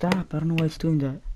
stop. I don't know why it's doing that.